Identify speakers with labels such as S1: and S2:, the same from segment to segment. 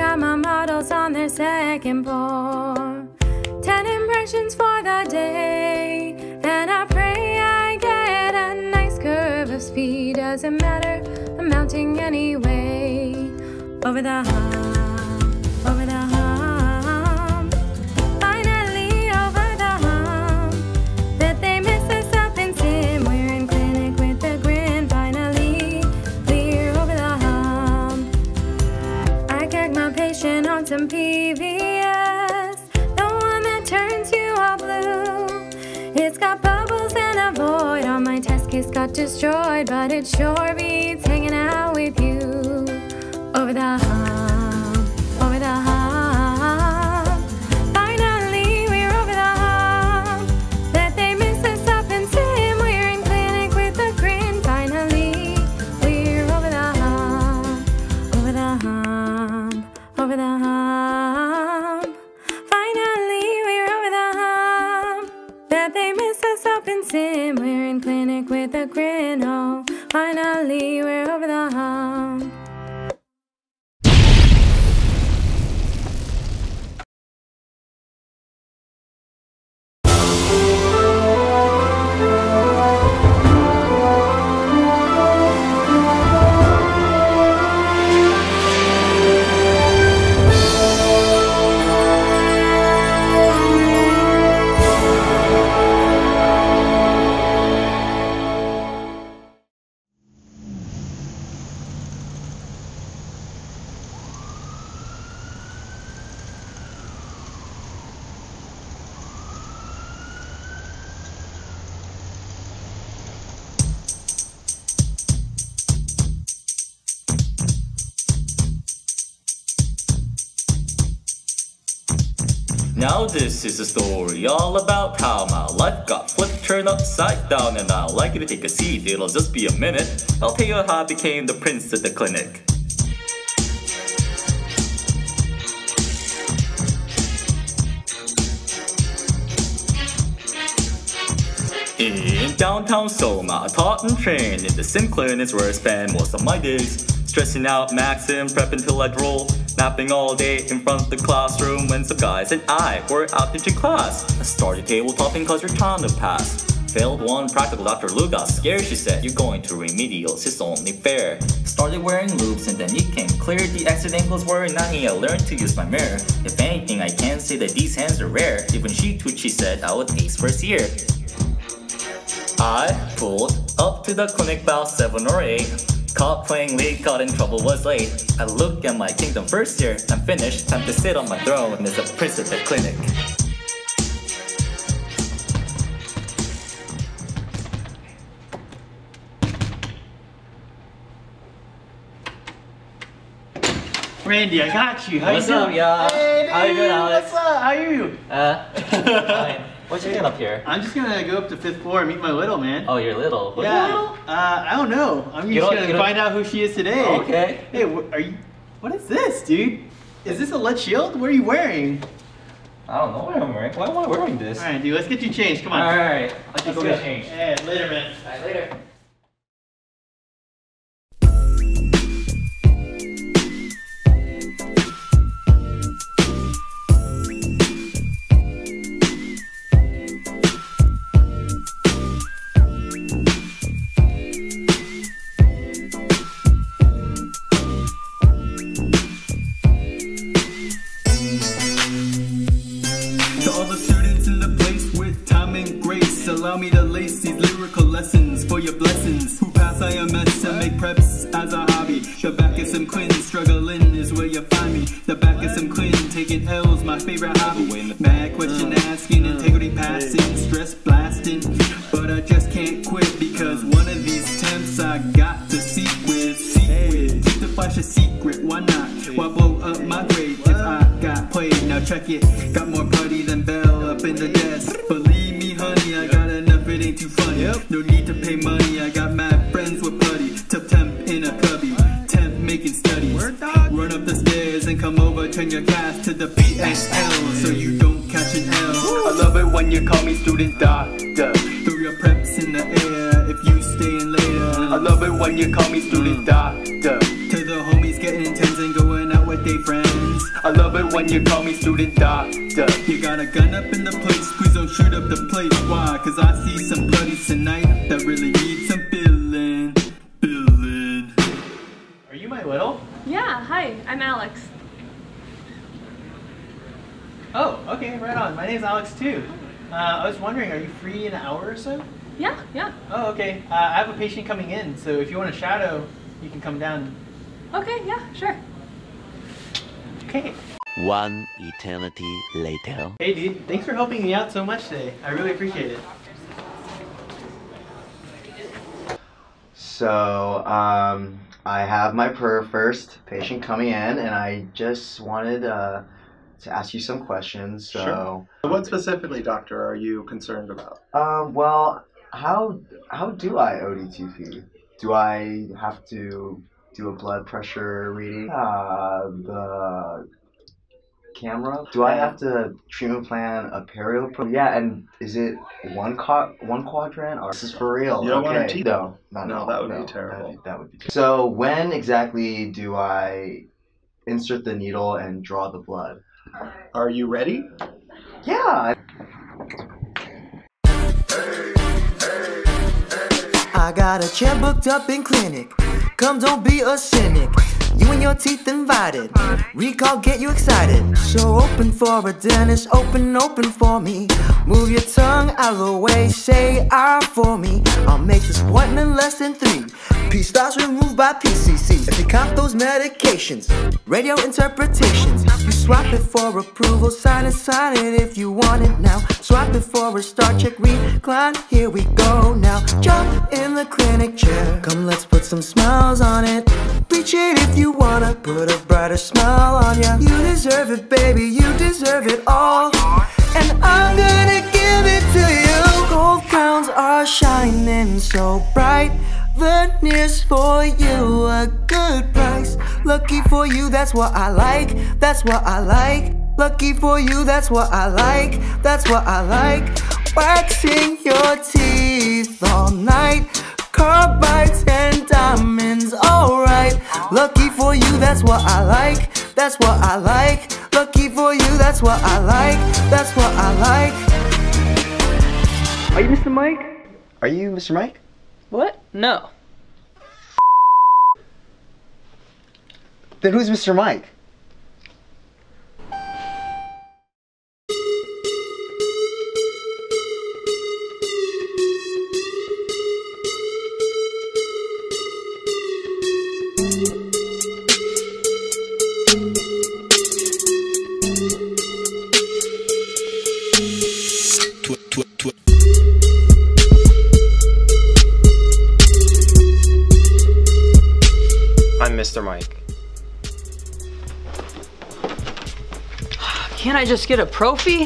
S1: got my models on their second floor. 10 impressions for the day, and I pray I get a nice curve of speed. Doesn't matter, I'm mounting anyway. Over the hump, over the hump, finally over the hump. Bet they miss us up in sim, we're in clinic with the grin. Finally, we're over the hump. I gag my patient on some PVS, the one that turns you all blue. It's got bubbles and a void on my test case, got destroyed, but it sure beats hanging out with you. Over the hump, over the hump, finally we're over the hump. That they miss us up in sim, we're in clinic with a grin. Finally, we're over the hump, over the hump, over the hump. Finally, we're over the hump. That they miss us up in sim, we're in clinic with a grin. Oh, finally, we're over the hump.
S2: Now this is a story all about how my life got flipped, turned upside down, and I'd like you to take a seat, it'll just be a minute. I'll tell you how I became the prince at the clinic. In downtown Soma, I taught and trained in the sim clinics where I spent most of my days. Stressing out, maxing, prepping till I'd roll, napping all day in front of the classroom when some guys and I were out teaching class. I started tabletopping cause you're trying to pass. Failed one practical, Dr. Lu got scared. She said, you're going to remedials, it's only fair. Started wearing loops and then it came clear the accidentals were nothing. I learned to use my mirror. If anything, I can say that these hands are rare. Even she tweeted, she said I would ace first year. I pulled up to the clinic about 7 or 8. Caught playing league, got in trouble, was late. I look at my kingdom first year, I'm finished. Time to sit on my throne as a prince at the clinic.
S3: Randy, I got you. How
S2: What's
S3: you
S2: up,
S3: doing?
S2: y'all?
S3: Hey, dude,
S2: How you doing, Alex?
S3: What's up? How are you?
S2: Fine. What you doing up here?
S3: I'm just gonna go up to 5th floor and meet my little man.
S2: Oh, you're little. What's
S3: yeah.
S2: little?
S3: I don't know. I'm just gonna find out who she is today.
S2: Oh, okay.
S3: Hey, are you? What is this, dude? Is this a lead shield? What are you wearing?
S2: I don't know what I'm wearing. Why am I wearing this?
S3: All right, dude. Let's get you changed. Come on.
S2: All right. Let's go get changed.
S3: Hey, later, man.
S2: All right, later.
S4: Allow me to lace these lyrical lessons for your blessings. Who pass IMS and make preps as a hobby. The back of some Quinn, struggling is where you find me. The back of some Quinn, taking L's, my favorite hobby. Mad question asking, integrity passing, stress blasting. But I just can't quit because one of these temps I got to seek with. Keep the flash a secret, why not? Why blow up my grade if I got played? Now check it, got more party than Bell up in the desk. Believe me, honey, I got enough, it ain't too funny. No need to pay money, I got mad friends with putty. Tough temp in a cubby, temp making studies. Run up the stairs and come over, turn your class to the PSL so you don't catch an L. I love it when you call me student doctor. Throw your preps in the air if you staying later. I love it when you call me student doctor. To the homies getting tens and going out with their friends. you call me student doctor. You got a gun up in the place, please don't shoot up the place. Why? Cause I see some buddies tonight that really need some billing.
S3: Are you my little?
S5: Yeah, hi, I'm Alex.
S3: Oh, okay, right on. My name's Alex too. I was wondering, are you free in an hour or so?
S5: Yeah.
S3: Oh, okay. I have a patient coming in, so if you want to shadow, you can come down.
S5: Okay, yeah, sure.
S3: Okay.
S6: One eternity later.
S3: Hey dude, thanks for helping me out so much today. I really appreciate it.
S7: So, I have my first patient coming in, and I just wanted to ask you some questions. So,
S8: sure. What specifically, doctor, are you concerned about?
S7: Well, how do I ODTP? Do I have to do a blood pressure reading? The camera? Do I have to treatment plan a perio? Yeah, and is it one quadrant, or this is for real?
S8: You don't want
S7: okay.
S8: to
S7: No,
S8: that would be terrible.
S7: That would be terrible. So when exactly do I insert the needle and draw the blood?
S8: Are you ready?
S7: Yeah.
S9: I got a chair booked up in clinic. Come, don't be a cynic. You and your teeth invited. Recall, get you excited. So open for a dentist, open for me. Move your tongue out of the way, say R for me. I'll make this appointment in less than 3. P starts removed by PCC. If you count those medications, radio interpretations. You swap it for approval, sign it if you want it now. Swap it for a start, check, recline, here we go now. Jump in the clinic chair, come let's put some smiles on it. Reach it if you wanna, put a brighter smile on ya. You deserve it, baby, you deserve it all. And I'm gonna give it to you. Gold crowns are shining so bright. Veneers for you, a good price. Lucky for you, that's what I like. That's what I like. Lucky for you, that's what I like. That's what I like. Waxing your teeth all night. Carbides and diamonds, alright. Lucky for you, that's what I like. That's what I like. Lucky for you, that's what I like. That's what I like.
S7: Are you Mr. Mike? Are you Mr. Mike?
S10: What? No.
S7: Then who's Mr. Mike?
S10: I'm Mr. Mike. Can't I just get a prophy?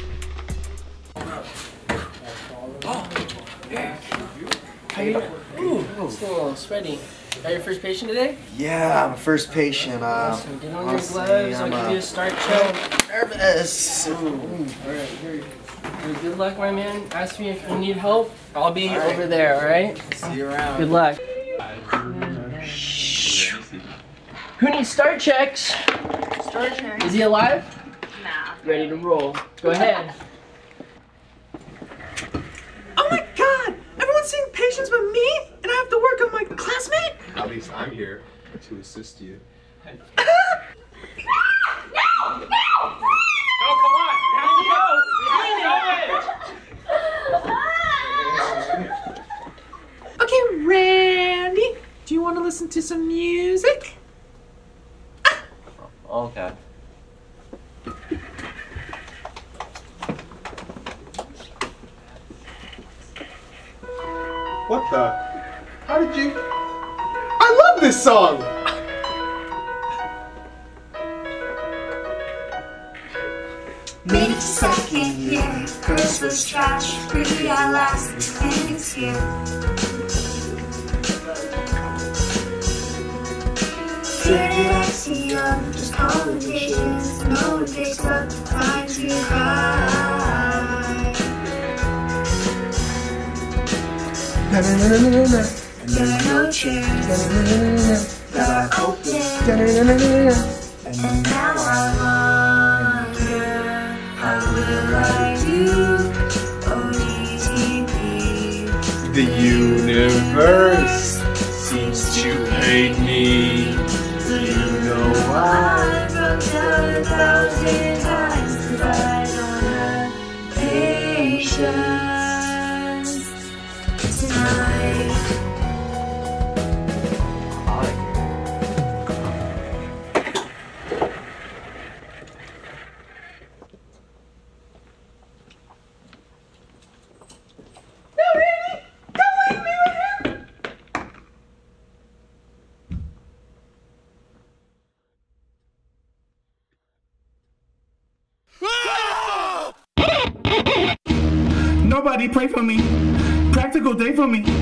S10: How you doing? Ooh, it's a little sweaty. Are you your first patient today?
S7: Yeah, I'm a first patient.
S10: Awesome. Get on your gloves. I'll give you a start check.
S7: Nervous.
S10: Alright, here. Good luck, my man. Ask me if you need help. I'll be over there, alright?
S7: See you around.
S10: Good luck. Who needs start checks?
S5: Start check.
S10: Is he alive?
S5: Nah.
S10: Ready to roll. Go ahead.
S9: Oh my god! Everyone's seeing patients with me, and I have to work on my classmate?
S8: At least I'm here to assist you.
S5: No!
S3: Oh, come on! You have to go!
S9: Okay, Randy, do you want to listen to some music?
S10: Okay.
S8: What the? How did you? I love this song!
S1: Maybe second year, first was trash, realized and it's here. Figured out too young, just conversations, no one takes up time to hide. There are no chairs that are open, and now I'm on.
S11: The universe seems to hate me. You know why?
S1: I've done 1,000 times 'cause I don't have patience tonight.
S8: Nobody pray for me. Practical day for me.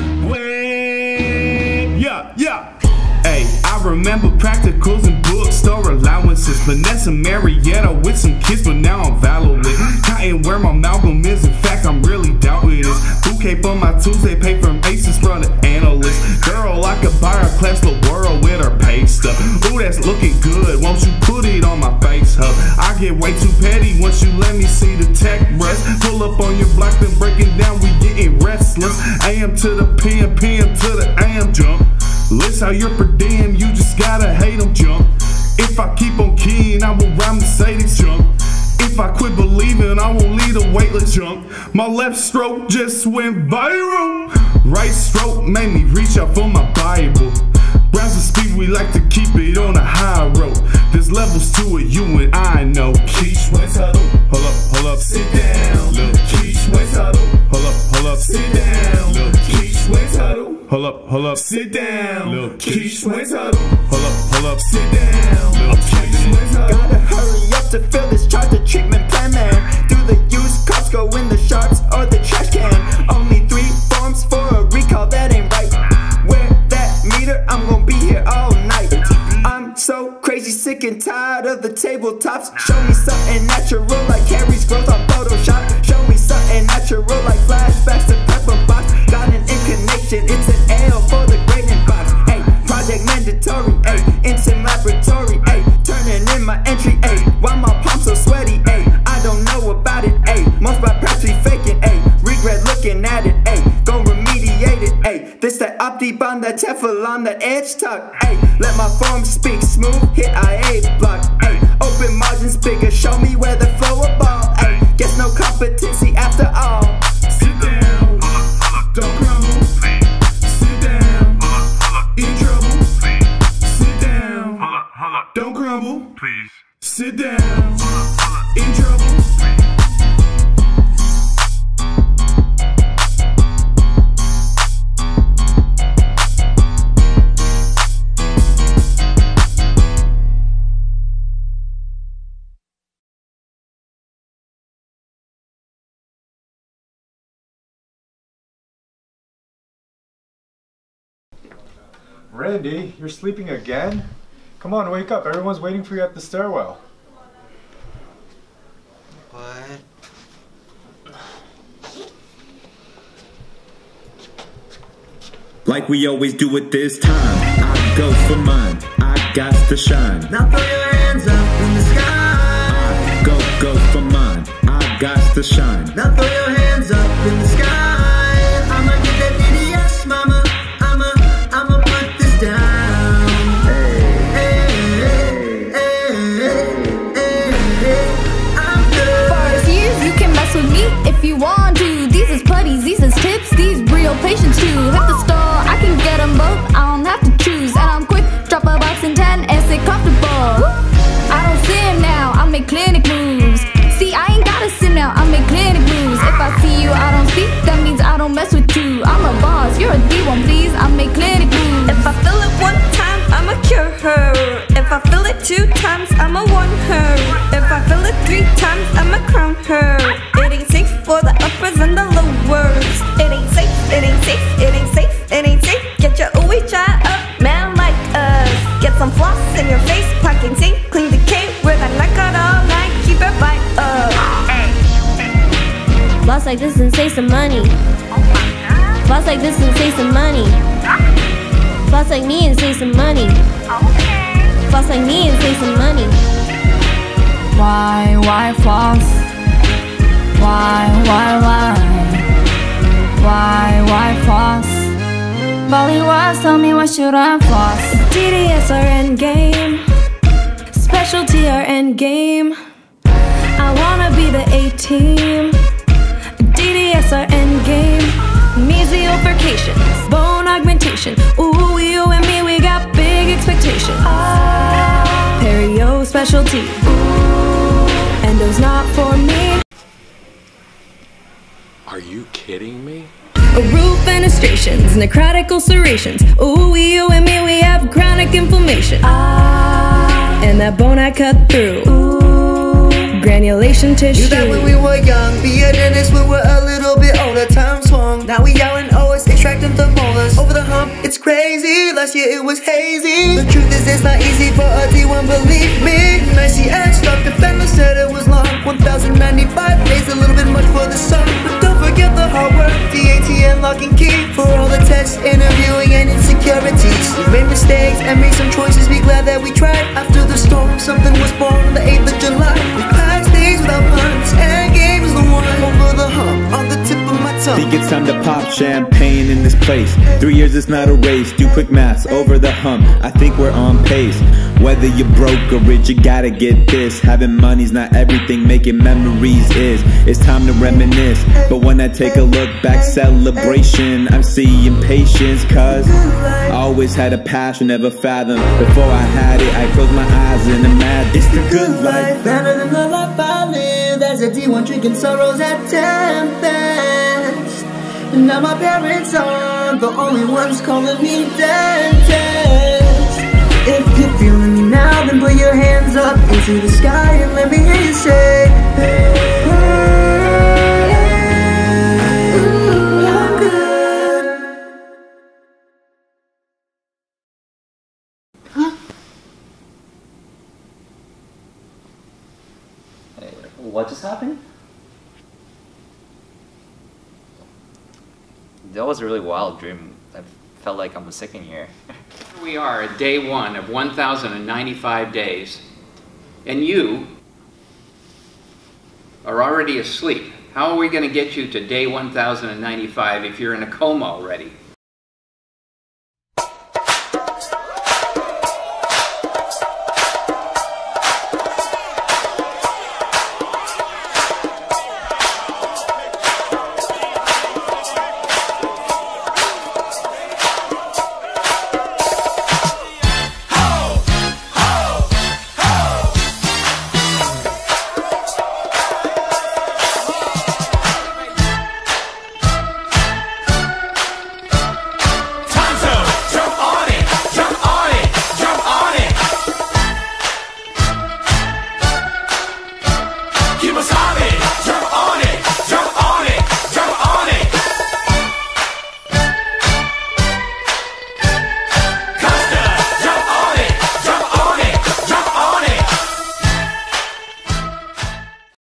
S8: Wait. Yeah. Hey, I remember practicals and bookstore allowances. Vanessa Marietta with some kids, but now I'm valorant. Cotton where my amalgam is. In fact, I'm really doubting this. Bouquet for my Tuesday, pay from Aces from the analyst. Girl, I could buy her class the world with her pay stuff. Ooh, that's looking good. Won't you put it on my face, huh? I get way too petty once you let me see the tech brush. Pull up on your block, then breaking down, we getting restless. AM to the PM, PM to the AM jump. List how you're per diem, you just gotta hate them jump. If I keep on keying, I will rhyme Mercedes jump. If I quit believing, I won't lead a weightless jump. My left stroke just went viral. Right stroke made me reach out for my Bible. Browser speed, we like to keep it on a high road. There's levels to it, you and I know. Quiche, what's huddle? Hold up, sit down. Little quiche, what's huddle? Hold up, sit down. Little quiche, what's huddle? Hold up, sit down. Little quiche, what's huddle? Hold up, sit down. Little quiche, what's huddle?
S9: Gotta hurry up to fill this chart, the treatment plan, man. Do the used cops go in the sharps or the trash can? Only 3 forms for a recall, that ain't right. Where that meter, I'm gonna be here all night. I'm so crazy, sick and tired of the tabletops. Show me something natural like Harry's growth on Photoshop. Show me something natural like flashbacks to Pepper Box. Got an incarnation, it's an L for the grading box. Ay, project mandatory, ay, instant laboratory, ay, turning in my entry, ay, why my palms so sweaty, ay, I don't know about it, ay, most by practically faking, ay, regret looking at it, ay, gon' remediate it, ay, this that opti bond, that Teflon, that edge tuck, ay, let my form speak, smooth, hit IA block, ay, open margins bigger, show me where the flow of ball, ay, guess no competency after all.
S8: Sit down, don't crumble, sit down, in trouble, sit down, don't crumble, please, sit down, in trouble.
S12: Randy, you're sleeping again? Come on, wake up. Everyone's waiting for you at the stairwell.
S9: What?
S2: Like we always do it this time, I go for mine, I got to shine.
S9: Now throw your hands up in the sky.
S2: I go for mine, I got to shine.
S9: Now throw your hands up in the sky. I'ma get that DDS, mama. I'ma put this down. I'm good.
S1: Far as years, you can mess with me if you want to. These is putties, these is tips, these real patience too. Hit the stall, I can get them both, I don't have to choose. And I'm quick, drop a box in 10 and sit comfortable. I don't sim now, I make clinic moves. See, I ain't gotta sim now, I make clinic moves. If I see you, I don't speak, that means I don't mess with you. I'm a boss, you're a D1, please, I make clinic moves.
S13: If I feel it 1 time, I'ma cure her. If I feel it 2 times, I'ma warn her. If I feel it 3 times, I'ma crown her. It ain't safe for the uppers and the lowers. It ain't safe, it ain't safe, it ain't safe, it ain't safe. Get your ooey chai up, man like us. Get some floss in your face, packing safe, clean the cave with a knockout all night, keep it by us.
S14: Floss like this and save some money. Floss like this and save some money. Floss like me and save some money. Floss like me and save some money.
S1: Why floss? Why? Why Bollywood, tell me what should I floss? DDS or endgame, specialty or endgame. I wanna be the A-team, DDS or endgame. Mesiofications, bone augmentation. Ooh, you and me, we got big expectations. Perio specialty, ooh, endo's not for me.
S11: Are you kidding me?
S1: Roof fenestrations, necrotic ulcerations. Ooh, you and me, we have chronic inflammation. And that bone I cut through. Ooh, granulation tissue.
S9: Knew that when we were young, be a dentist, we were a little bit older. Time swung, now we out in OS, extracting the molars. Over the hump, it's crazy. Last year it was hazy. The truth is, it's not easy for a D1, believe me. ICS, Doctor Fender said it was long. 1,095 days, a little bit much for the sun. But don't forget the hard work, DATN lock and key. For all the tests, interviewing, and insecurities. We made mistakes and made some choices, be glad that we tried. After the storm, something was born on the 8th of July. We passed days without fun, this end game is the one. Over the hump, on the tip of my tongue.
S15: Think it's time to pop champagne in this place. 3 years is not a race, do quick maths, over the hump. I think we're on pace. Whether you're broke or rich, you gotta get this. Having money's not everything, making memories is. It's time to reminisce, but when I take a look back, celebration, I'm seeing patience. Cause I always had a passion, never fathomed. Before I had it, I closed my eyes and imagined it's the good life.
S9: Better than the life I live. As a D1 drinking sorrows at Tempest. And now my parents are the only ones calling me dentist. If you're feeling me now, then put your hands up into the sky and let me hear you say, hey, I'm good.
S2: Huh? Hey, what just happened? That was a really wild dream. I felt like I was sick in here.
S16: Here we are at day 1 of 1,095 days, and you are already asleep. How are we going to get you to day 1,095 if you're in a coma already?